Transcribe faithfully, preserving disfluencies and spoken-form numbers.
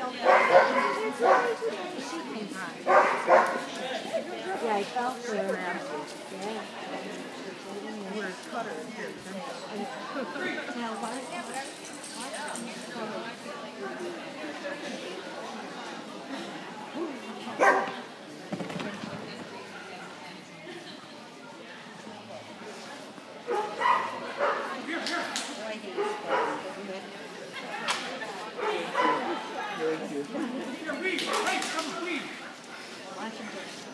Yeah, I felt for him. Yeah. Where's Cutter? Now what? Here, please. Hey, come, please. Watch him.